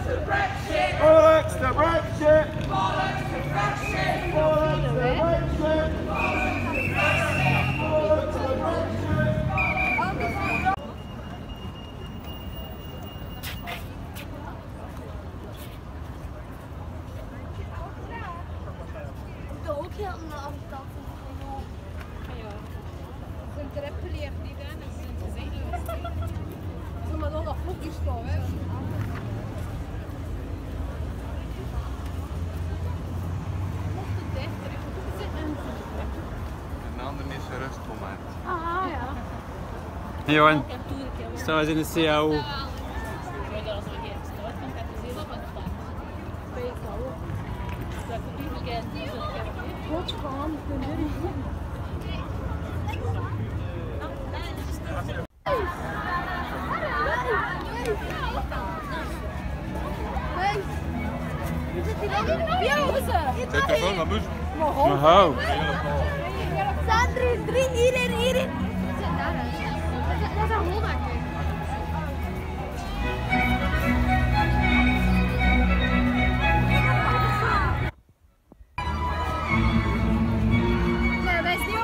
Bollocks to Brexit! Bollocks to Brexit! Bollocks to Brexit! Bollocks to Brexit! Ik doe ook heel aan de afstand van Ja. Zijn treppen leert niet aan en zijn gezicht. Zo maar nog dat vlogjes staan, hè. Een ander is een rustmoment. Ah ja. Hey Johan, sta eens in de CAO. Goed gaan, Telefoon, maar moest. Wow. Staan drie, hierin. Dat is een hond. Nee, wij zijn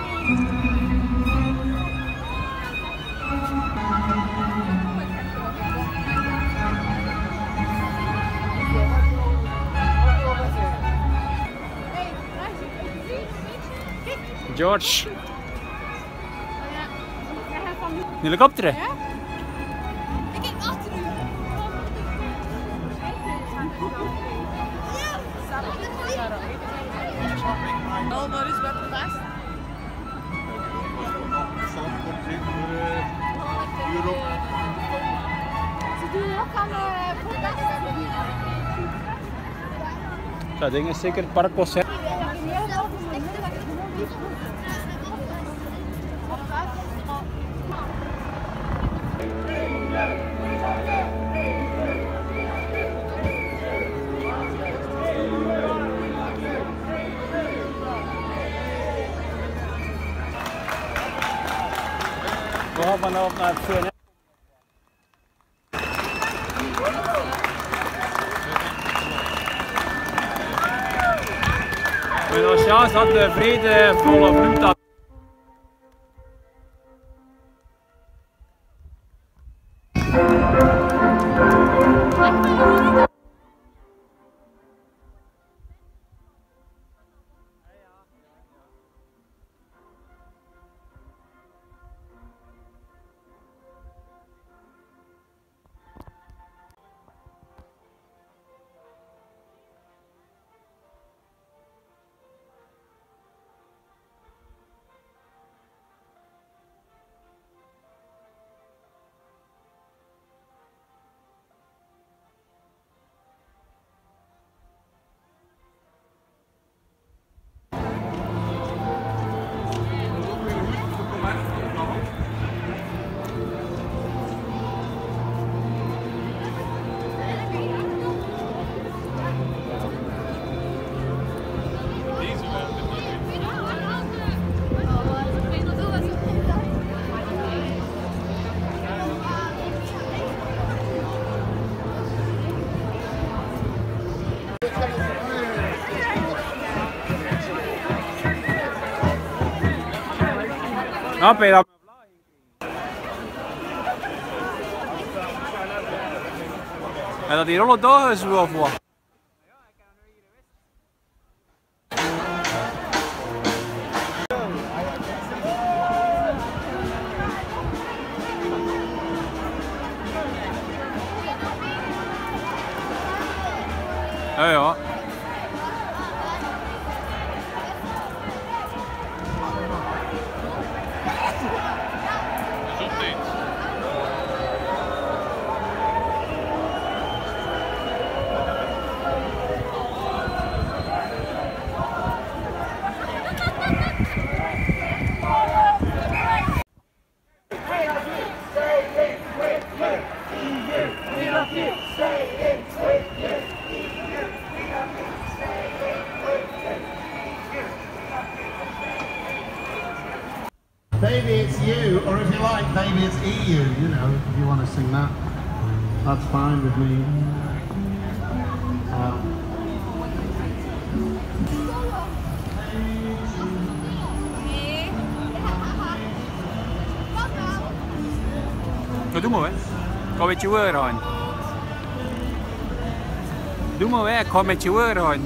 George. Helikopter. Ik kijk achter u. Oh, maar is wat vast. Ze doen ook aan protest. Dat ding is zeker het parkconcert. We gaan vanaf naar het CNN. En als chance had de vrede volle vloed. Nou, ben je dat? En dat die rollen daar is wel voor. Ja, ja. Maybe it's you, or if you like, maybe it's EU, you know, if you want to sing that. That's fine with me. doe maar, hè. Kom met je woorden aan. Doe maar, hè. Kom met je woorden aan.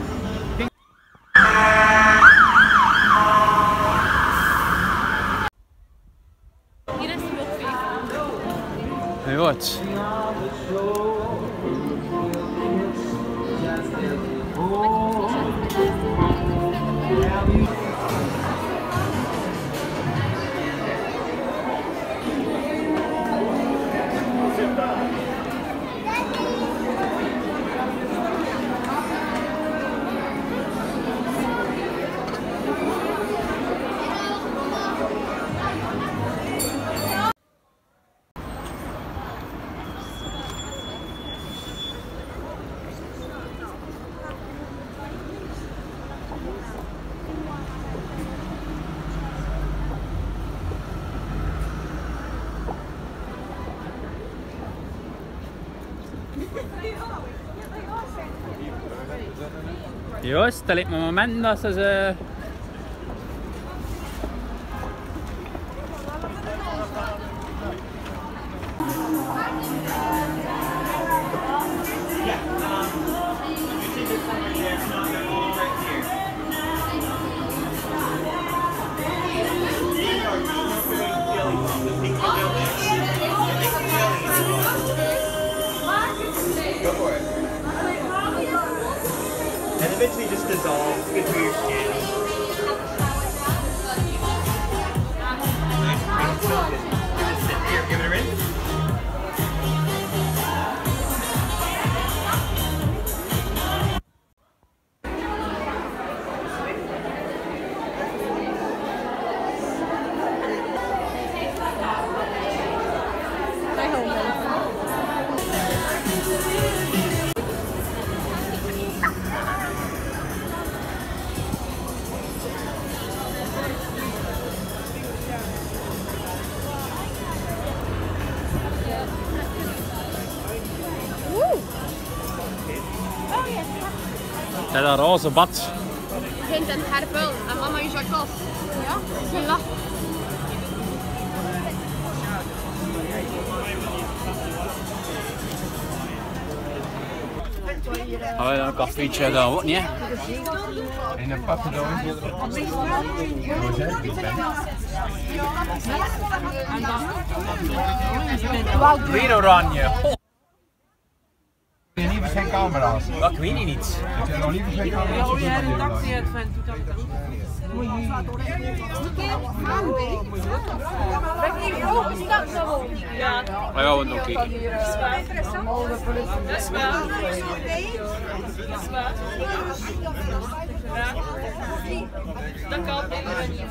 Hier is het ook weer. Hey, wat? Juist, dat lijkt me momenten dat ze... And eventually just dissolve, good for your skin. Just sit here, give it a rinse. Dat is een roze bad. Je vindt een herpel en mama je zakt af. Ja? Je lacht. Oh, dan een koffietje dan ook niet, hè? En een pappendoos. Weer oranje. Je liever geen camera's. Dat weet ik niet. Ik heb nog liever geen camera's. Maar ja, we nog kijken. Dat is wel. Dat kan niet.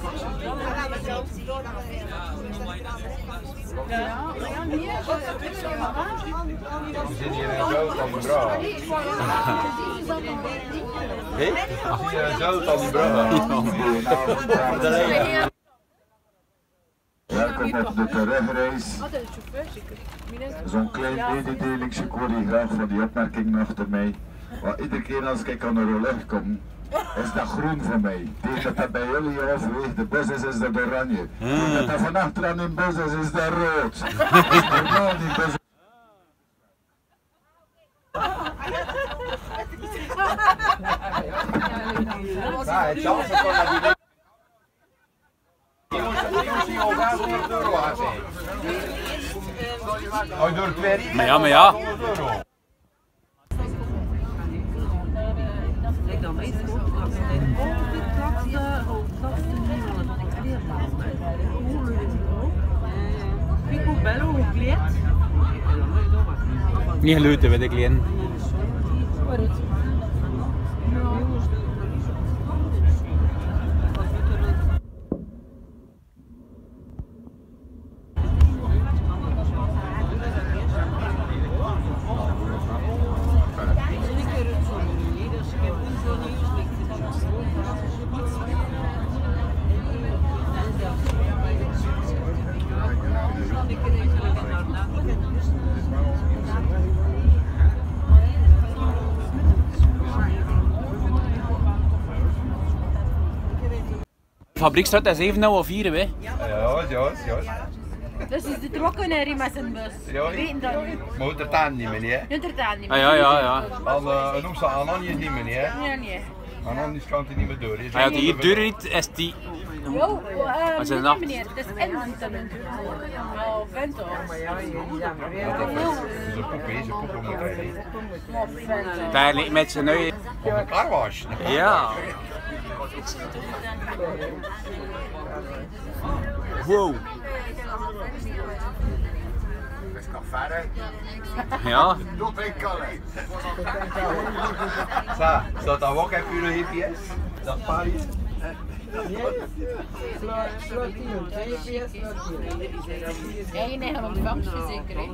We zitten hier in zout aan de bra. Hé? We zitten hier in zout aan de bra. Welkom op de terugreis. Zo'n klein mededelingsje, ik hoor hier graag van die opmerking achter mij. Maar iedere keer als ik aan de roller kom, is dat groen voor mij. Tegen dat bij jullie overweegt de bus is dat oranje. Tegen dat van achteraan in bus is dat rood. Normaal die bus. Maar ja, maar ja. Niet geluiden, weet ik alleen. Fabriekstraat is even nou al vieren, hè? Ja, juist. Dus is de trokken met zijn bus. Ja, Weten dat nu. maar het er dan niet meer, hè? Nu er daar niet Ah, meer. ja. Noem ze Ananias niet meer, hè? Nee, nee. Ananias kan het niet meer door. Hij had hier deur niet, is die... Jo, Wat is het nee dan? meneer, het is Inzenden. Ja, vent toch. Ze poepen moet hij. Maar vent. Daar ligt met zijn neus. Op een carwash. Ja. Wow. Dat is nog verder. Ja. Tot in Calais. Staat daar ook even een GPS? Dat Paris? Enige ontvangstverzekering.